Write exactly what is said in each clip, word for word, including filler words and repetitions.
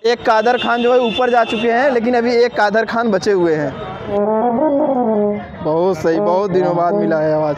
एक कादर खान जो है ऊपर जा चुके हैं, लेकिन अभी एक कादर खान बचे हुए हैं। बहुत सही, बहुत दिनों बाद मिला है आवाज़।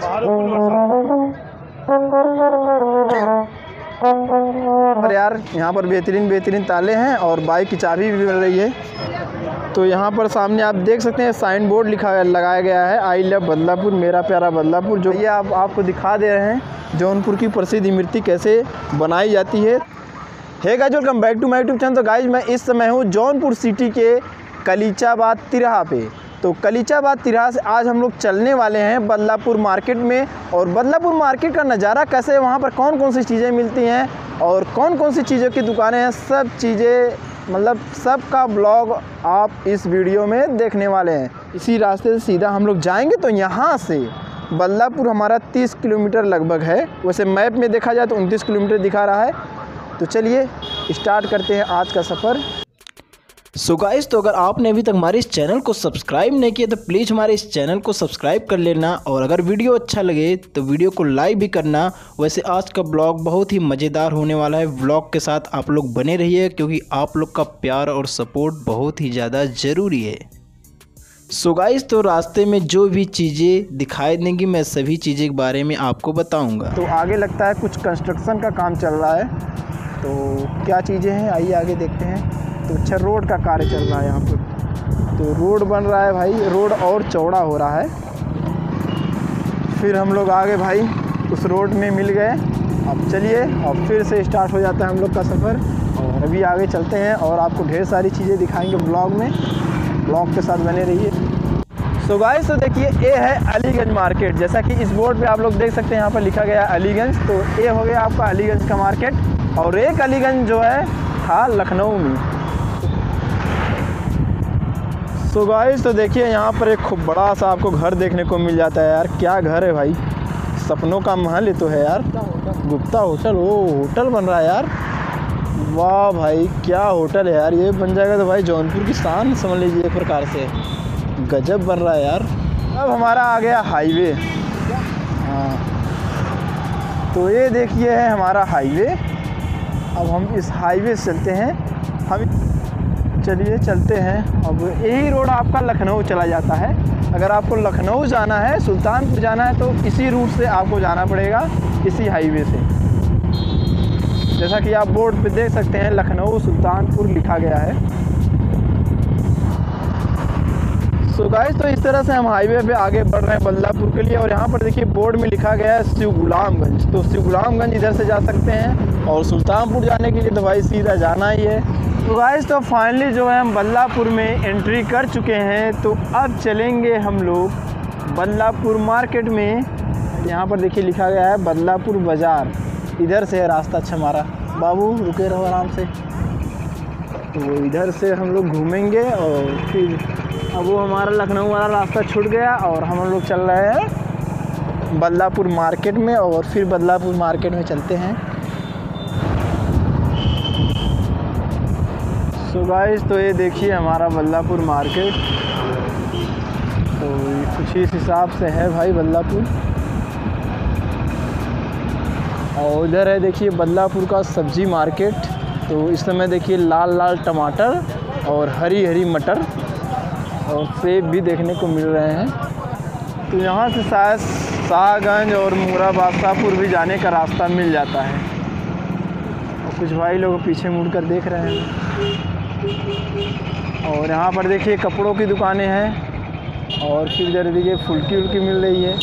और यार यहाँ पर बेहतरीन बेहतरीन ताले हैं और बाइक की चाबी भी मिल रही है। तो यहाँ पर सामने आप देख सकते हैं साइन बोर्ड लिखा लगाया गया है, आई लव बदलापुर, मेरा प्यारा बदलापुर। जो ये आप आपको दिखा दे रहे हैं जौनपुर की प्रसिद्ध इमरती कैसे बनाई जाती है। Hey guys, welcome back to my YouTube channel. तो गाइस मैं इस समय हूँ जौनपुर सिटी के कलीचाबाद तिराहा पे। तो कलीचाबाद तिराहा से आज हम लोग चलने वाले हैं बदलापुर मार्केट में, और बदलापुर मार्केट का नज़ारा कैसे है, वहाँ पर कौन कौन सी चीज़ें मिलती हैं और कौन कौन सी चीज़ों की दुकानें हैं, सब चीज़ें मतलब सब का ब्लॉग आप इस वीडियो में देखने वाले हैं। इसी रास्ते से सीधा हम लोग जाएंगे। तो यहाँ से बदलापुर हमारा तीस किलोमीटर लगभग है, वैसे मैप में देखा जाए तो उनतीस किलोमीटर दिखा रहा है। तो चलिए स्टार्ट करते हैं आज का सफ़र। सो so गाइस, तो अगर आपने अभी तक हमारे इस चैनल को सब्सक्राइब नहीं किया तो प्लीज़ हमारे इस चैनल को सब्सक्राइब कर लेना, और अगर वीडियो अच्छा लगे तो वीडियो को लाइक भी करना। वैसे आज का ब्लॉग बहुत ही मज़ेदार होने वाला है, ब्लॉग के साथ आप लोग बने रहिए क्योंकि आप लोग का प्यार और सपोर्ट बहुत ही ज़्यादा ज़रूरी है। सो so गाइस, तो रास्ते में जो भी चीज़ें दिखाई देंगी मैं सभी चीज़ें के बारे में आपको बताऊँगा। तो आगे लगता है कुछ कंस्ट्रक्शन का काम चल रहा है, तो क्या चीज़ें हैं आइए आगे देखते हैं। तो अच्छा रोड का कार्य चल रहा है यहाँ पर, तो रोड बन रहा है भाई, रोड और चौड़ा हो रहा है। फिर हम लोग आगे भाई उस रोड में मिल गए। अब चलिए और फिर से स्टार्ट हो जाता है हम लोग का सफ़र, और अभी आगे चलते हैं और आपको ढेर सारी चीज़ें दिखाएंगे ब्लॉग में। ब्लॉग के साथ बने रहिए। सो गाइस, तो देखिए ये है अलीगंज मार्केट। जैसा कि इस बोर्ड पे आप लोग देख सकते हैं यहाँ पर लिखा गया है अलीगंज। तो ये हो गया आपका अलीगंज का मार्केट, और एक अलीगंज जो है था लखनऊ में। सो गाइस, तो देखिए यहाँ पर एक खूब बड़ा सा आपको घर देखने को मिल जाता है। यार क्या घर है भाई, सपनों का महल ही तो है यार। गुप्ता होटल, ओ होटल बन रहा है यार, वाह भाई क्या होटल है यार। ये बन जाएगा तो भाई जौनपुर की शान समझ लीजिए एक प्रकार से, गजब बन रहा है यार। अब हमारा आ गया हाईवे। हाँ, तो ये देखिए है हमारा हाईवे। अब हम इस हाईवे से चलते हैं, हम चलिए चलते हैं। अब यही रोड आपका लखनऊ चला जाता है। अगर आपको लखनऊ जाना है, सुल्तानपुर जाना है, तो इसी रूट से आपको जाना पड़ेगा, इसी हाईवे से। जैसा कि आप बोर्ड पे देख सकते हैं लखनऊ सुल्तानपुर लिखा गया है। सो गाइस, तो इस तरह से हम हाईवे पे आगे बढ़ रहे हैं बदलापुर के लिए। और यहाँ पर देखिए बोर्ड में लिखा गया है शिव गुलामगंज। तो शिव गुलामगंज इधर से जा सकते हैं, और सुल्तानपुर जाने के लिए तो भाई सीधा जाना ही है। तो गाइस, तो फाइनली जो है हम बदलापुर में एंट्री कर चुके हैं। तो अब चलेंगे हम लोग बदलापुर मार्केट में। यहाँ पर देखिए लिखा गया है बदलापुर बाज़ार, इधर से है रास्ता। अच्छा हमारा बाबू रुके रहो आराम से। तो इधर से हम लोग घूमेंगे, और फिर अब वो हमारा लखनऊ वाला रास्ता छूट गया और हम लोग चल रहे हैं बदलापुर मार्केट में, और फिर बदलापुर मार्केट में चलते हैं। तो गाइस, तो ये देखिए हमारा बदलापुर मार्केट। तो कुछ इस हिसाब से है भाई बदलापुर। और उधर है देखिए बदलापुर का सब्ज़ी मार्केट। तो इस समय देखिए लाल लाल टमाटर और हरी हरी मटर और सेब भी देखने को मिल रहे हैं। तो यहाँ से शायद शाहगंज और मुरा बादशाहपुर भी जाने का रास्ता मिल जाता है। और कुछ भाई लोग पीछे मुड़कर देख रहे हैं। और यहाँ पर देखिए कपड़ों की दुकानें हैं, और फिर इधर देखिए फुल्की उल्की मिल रही है।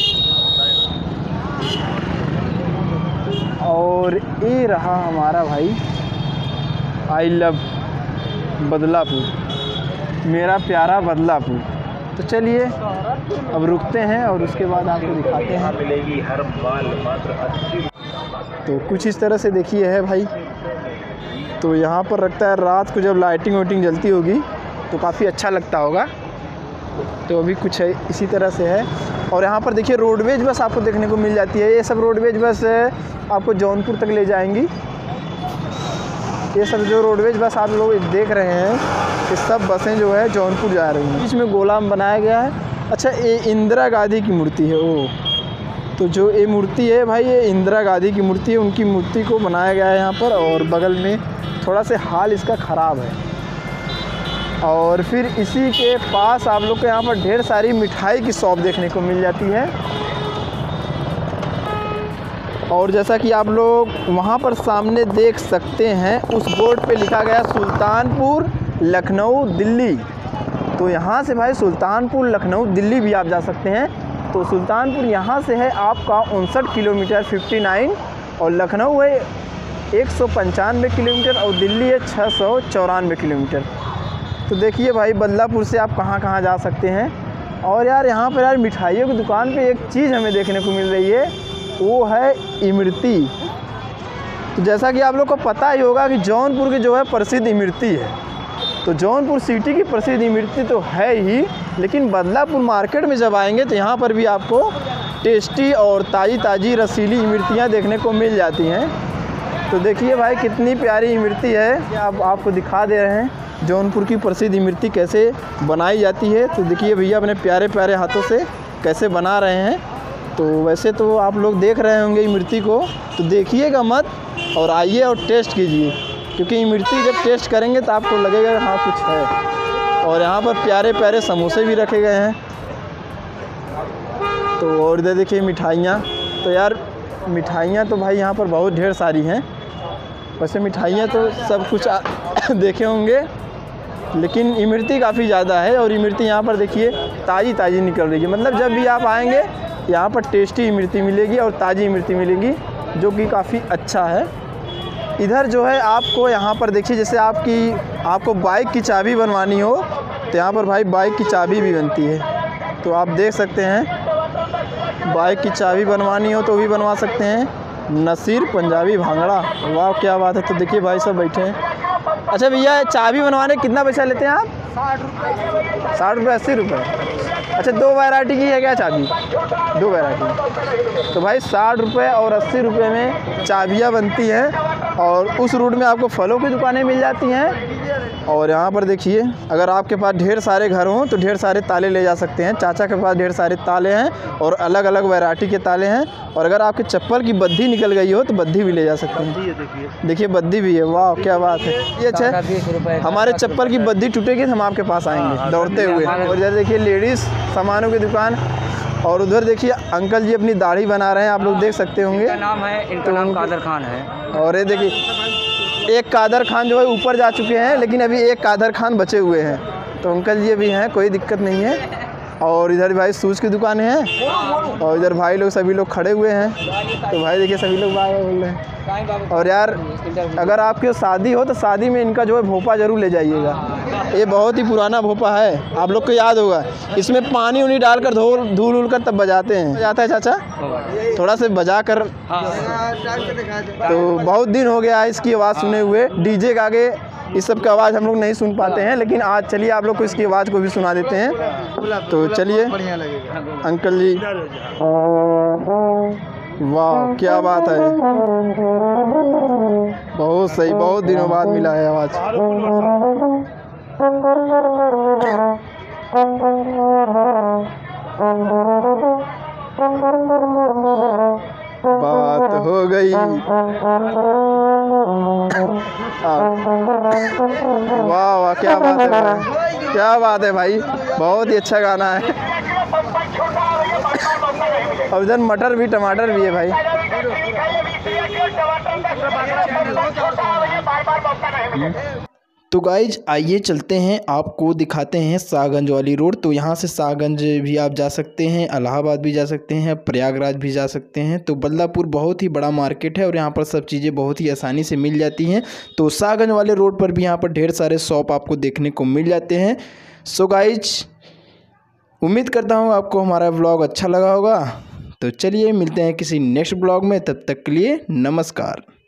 और ये रहा हमारा भाई आई लव बदलापुर, मेरा प्यारा बदलापुर। तो चलिए अब रुकते हैं और उसके बाद आपको दिखाते हैं। मिलेगी हर बाल मात्र अच्छी। तो कुछ इस तरह से देखिए है भाई। तो यहाँ पर रखता है रात को जब लाइटिंग वाइटिंग जलती होगी तो काफ़ी अच्छा लगता होगा। तो अभी कुछ है इसी तरह से है। और यहाँ पर देखिए रोडवेज बस आपको देखने को मिल जाती है। ये सब रोडवेज बस आपको जौनपुर तक ले जाएंगी। ये सब जो रोडवेज बस आप लोग देख रहे हैं, ये सब बसें जो है जौनपुर जा रही हैं। इसमें गोलाम बनाया गया है। अच्छा, ये इंदिरा गांधी की मूर्ति है। ओ, तो जो ये मूर्ति है भाई, ये इंदिरा गांधी की मूर्ति है। उनकी मूर्ति को बनाया गया है यहाँ पर, और बगल में थोड़ा से हाल इसका ख़राब है। और फिर इसी के पास आप लोग को यहाँ पर ढेर सारी मिठाई की शॉप देखने को मिल जाती है। और जैसा कि आप लोग वहाँ पर सामने देख सकते हैं, उस बोर्ड पे लिखा गया सुल्तानपुर लखनऊ दिल्ली। तो यहाँ से भाई सुल्तानपुर लखनऊ दिल्ली भी आप जा सकते हैं। तो सुल्तानपुर यहाँ से है आपका उनसठ किलोमीटर उनसठ, और लखनऊ है एक सौ पंचानवे किलोमीटर, और दिल्ली है छः सौ चौरानवे किलोमीटर। तो देखिए भाई बदलापुर से आप कहाँ कहाँ जा सकते हैं। और यार यहाँ पर यार मिठाइयों की दुकान पे एक चीज़ हमें देखने को मिल रही है, वो है इमरती। तो जैसा कि आप लोग को पता ही होगा कि जौनपुर की जो है प्रसिद्ध इमरती है। तो जौनपुर सिटी की प्रसिद्ध इमरती तो है ही, लेकिन बदलापुर मार्केट में जब आएंगे तो यहाँ पर भी आपको टेस्टी और ताज़ी ताज़ी रसीली इमरतियाँ देखने को मिल जाती हैं। तो देखिए भाई कितनी प्यारी इमरती है, आप आपको दिखा दे रहे हैं जौनपुर की प्रसिद्ध इमरती कैसे बनाई जाती है। तो देखिए भैया अपने प्यारे प्यारे हाथों से कैसे बना रहे हैं। तो वैसे तो आप लोग देख रहे होंगे इमरती को, तो देखिएगा मत और आइए और टेस्ट कीजिए, क्योंकि इमरती जब टेस्ट करेंगे तो आपको लगेगा हाँ कुछ है। और यहाँ पर प्यारे प्यारे समोसे भी रखे गए हैं। तो और इधर देखिए मिठाइयाँ। तो यार मिठाइयाँ तो भाई यहाँ पर बहुत ढेर सारी हैं। वैसे मिठाइयाँ तो सब कुछ देखे होंगे, लेकिन इमरती काफ़ी ज़्यादा है। और इमरती यहाँ पर देखिए ताज़ी ताज़ी निकल रही है। मतलब जब भी आप आएँगे यहाँ पर टेस्टी इमरती मिलेगी और ताज़ी इमरती मिलेगी, जो कि काफ़ी अच्छा है। इधर जो है आपको यहाँ पर देखिए, जैसे आपकी आपको बाइक की चाबी बनवानी हो तो यहाँ पर भाई बाइक की चाबी भी बनती है। तो आप देख सकते हैं, बाइक की चाबी बनवानी हो तो भी बनवा सकते हैं। नसीर पंजाबी भांगड़ा, वाह क्या बात है। तो देखिए भाई सब बैठे हैं। अच्छा भैया चाबी बनवाने कितना पैसा लेते हैं आप? साठ रुपये साठ रुपये अस्सी रुपये अच्छा दो वैरायटी की है क्या चाबी? दो वैरायटी। तो भाई साठ रुपये और अस्सी रुपये में चाबियाँ बनती हैं। और उस रूट में आपको फलों की दुकानें मिल जाती हैं। और यहाँ पर देखिए अगर आपके पास ढेर सारे घर हों तो ढेर सारे ताले ले जा सकते हैं। चाचा के पास ढेर सारे ताले हैं और अलग अलग वैरायटी के ताले हैं। और अगर आपके चप्पल की बद्धी निकल गई हो तो बद्धी भी ले जा सकते हैं। देखिए बद्धी भी है, वाह क्या बात है। ये अच्छा है, हमारे चप्पल की बद्धी टूटेगी तो हम आपके पास आएंगे दौड़ते हुए। और इधर देखिए लेडीज़ सामानों की दुकान। और उधर देखिए अंकल जी अपनी दाढ़ी बना रहे हैं, आप लोग देख सकते होंगे। इनका नाम है इनका तो नाम कादर खान है। और ये देखिए एक कादर खान जो है ऊपर जा चुके हैं, लेकिन अभी एक कादर खान बचे हुए हैं। तो अंकल जी भी हैं, कोई दिक्कत नहीं है। और इधर भाई शूज़ की दुकान है। और इधर भाई लोग सभी लोग खड़े हुए हैं। तो भाई देखिए सभी लोग बाय बोल रहे हैं। और यार अगर आपकी शादी हो तो शादी में इनका जो है भोपा ज़रूर ले जाइएगा। ये बहुत ही पुराना भोपा है, आप लोग को याद होगा। इसमें पानी उनी डालकर धूल धूल उल कर तब बजाते हैं। बजाता है चाचा थोड़ा से बजा कर। तो बहुत दिन हो गया है इसकी आवाज़ सुने हुए। डीजे के आगे इस सब की आवाज़ हम लोग नहीं सुन पाते हैं, लेकिन आज चलिए आप लोग को इसकी आवाज़ को भी सुना देते हैं। तो चलिए अंकल जी, वाह क्या बात है, बहुत सही, बहुत दिनों बाद मिला है आवाज़। बात हो गई। वाह वाह क्या बात है भाई, क्या बात है भाई, बहुत ही अच्छा गाना है। और इधर मटर भी टमाटर भी है भाई। तो गाइज आइए चलते हैं, आपको दिखाते हैं शाहगंज वाली रोड। तो यहाँ से शाहगंज भी आप जा सकते हैं, इलाहाबाद भी जा सकते हैं, प्रयागराज भी जा सकते हैं। तो बदलापुर बहुत ही बड़ा मार्केट है और यहाँ पर सब चीज़ें बहुत ही आसानी से मिल जाती हैं। तो शाहगंज वाले रोड पर भी यहाँ पर ढेर सारे शॉप आपको देखने को मिल जाते हैं। सो गाइज उम्मीद करता हूँ आपको हमारा व्लॉग अच्छा लगा होगा। तो चलिए मिलते हैं किसी नेक्स्ट ब्लॉग में, तब तक के लिए नमस्कार।